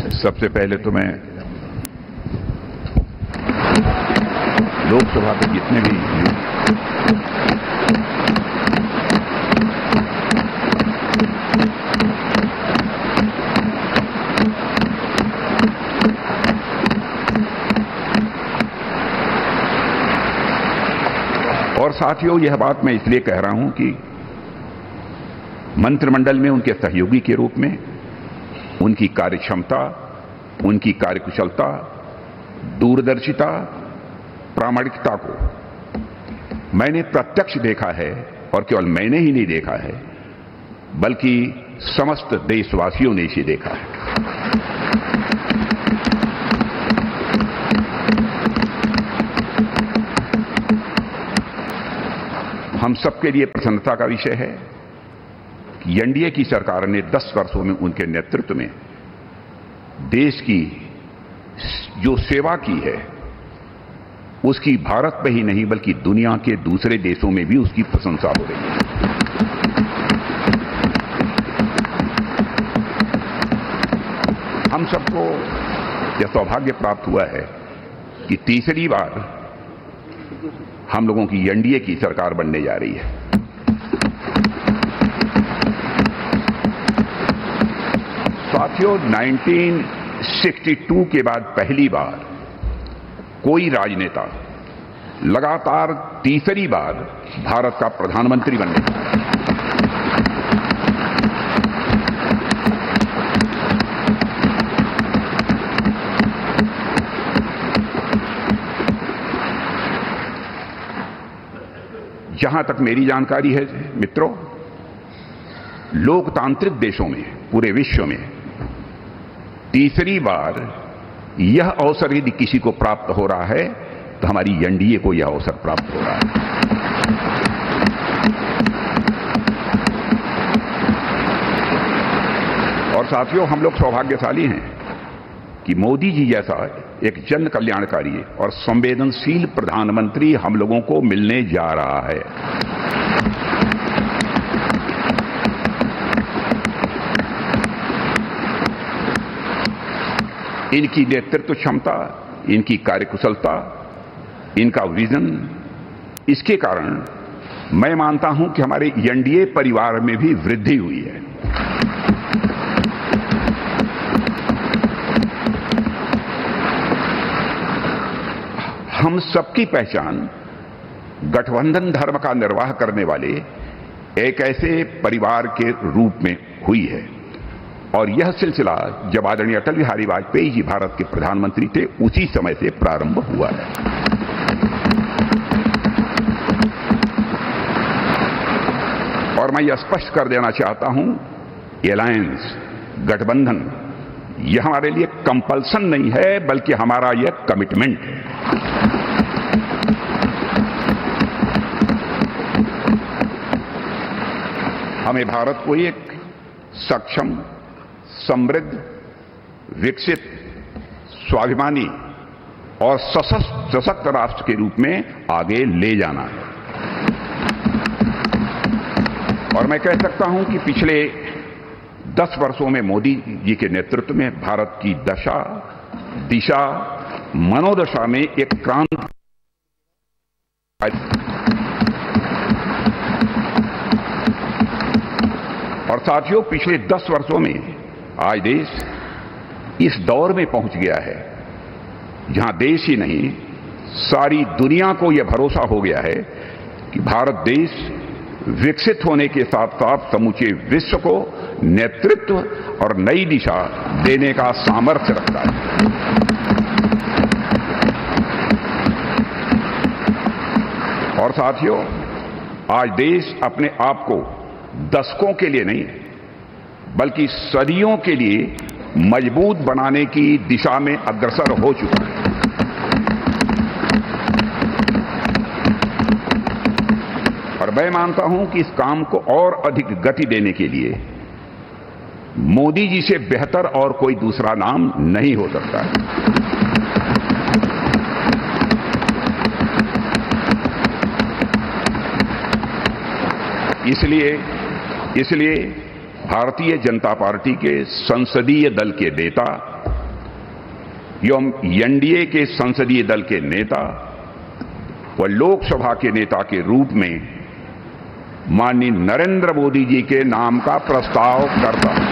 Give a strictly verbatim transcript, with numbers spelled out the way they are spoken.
सबसे पहले तो मैं लोकसभा के जितने भी और साथियों, यह बात मैं इसलिए कह रहा हूं कि मंत्रिमंडल में उनके सहयोगी के रूप में उनकी कार्यक्षमता, उनकी कार्यकुशलता, दूरदर्शिता, प्रामाणिकता को मैंने प्रत्यक्ष देखा है, और केवल मैंने ही नहीं देखा है बल्कि समस्त देशवासियों ने इसे देखा है। हम सबके लिए प्रसन्नता का विषय है कि एनडीए की सरकार ने दस वर्षों में उनके नेतृत्व में देश की जो सेवा की है उसकी भारत में ही नहीं बल्कि दुनिया के दूसरे देशों में भी उसकी प्रशंसा हो रही है। हम सबको यह सौभाग्य प्राप्त हुआ है कि तीसरी बार हम लोगों की एनडीए की सरकार बनने जा रही है। साथियों, उन्नीस सौ बासठ के बाद पहली बार कोई राजनेता लगातार तीसरी बार भारत का प्रधानमंत्री बनने जा रहा है। जहां तक मेरी जानकारी है मित्रों, लोकतांत्रिक देशों में पूरे विश्व में तीसरी बार यह अवसर यदि किसी को प्राप्त हो रहा है तो हमारी एनडीए को यह अवसर प्राप्त हो रहा है। और साथियों, हम लोग सौभाग्यशाली हैं कि मोदी जी जैसा एक जन कल्याणकारी और संवेदनशील प्रधानमंत्री हम लोगों को मिलने जा रहा है। इनकी नेतृत्व क्षमता, इनकी कार्यकुशलता, इनका विजन, इसके कारण मैं मानता हूं कि हमारे एनडीए परिवार में भी वृद्धि हुई है। हम सबकी पहचान गठबंधन धर्म का निर्वाह करने वाले एक ऐसे परिवार के रूप में हुई है, और यह सिलसिला जब आदरणीय अटल बिहारी वाजपेयी जी भारत के प्रधानमंत्री थे उसी समय से प्रारंभ हुआ है। और मैं यह स्पष्ट कर देना चाहता हूं, एलायंस, गठबंधन, यह हमारे लिए कंपल्सन नहीं है बल्कि हमारा यह कमिटमेंट है। हमें भारत को एक सक्षम, समृद्ध, विकसित, स्वाभिमानी और सशक्त राष्ट्र के रूप में आगे ले जाना है। और मैं कह सकता हूं कि पिछले दस वर्षों में मोदी जी के नेतृत्व में भारत की दशा, दिशा, मनोदशा में एक क्रांति। और साथियों, पिछले दस वर्षों में आज देश इस दौर में पहुंच गया है जहां देश ही नहीं सारी दुनिया को यह भरोसा हो गया है कि भारत देश विकसित होने के साथ साथ समूचे विश्व को नेतृत्व और नई दिशा देने का सामर्थ्य रखता है। और साथियों, आज देश अपने आप को दशकों के लिए नहीं बल्कि सदियों के लिए मजबूत बनाने की दिशा में अग्रसर हो चुका है। और मैं मानता हूं कि इस काम को और अधिक गति देने के लिए मोदी जी से बेहतर और कोई दूसरा नाम नहीं हो सकता है। इसलिए इसलिए भारतीय जनता पार्टी के संसदीय दल के नेता एवं एनडीए के संसदीय दल के नेता व लोकसभा के नेता के रूप में माननीय नरेंद्र मोदी जी के नाम का प्रस्ताव करता हूं।